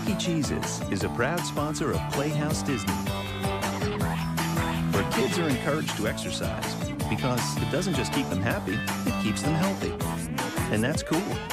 Chuck E. Cheese's is a proud sponsor of Playhouse Disney, where kids are encouraged to exercise because it doesn't just keep them happy, it keeps them healthy. And that's cool.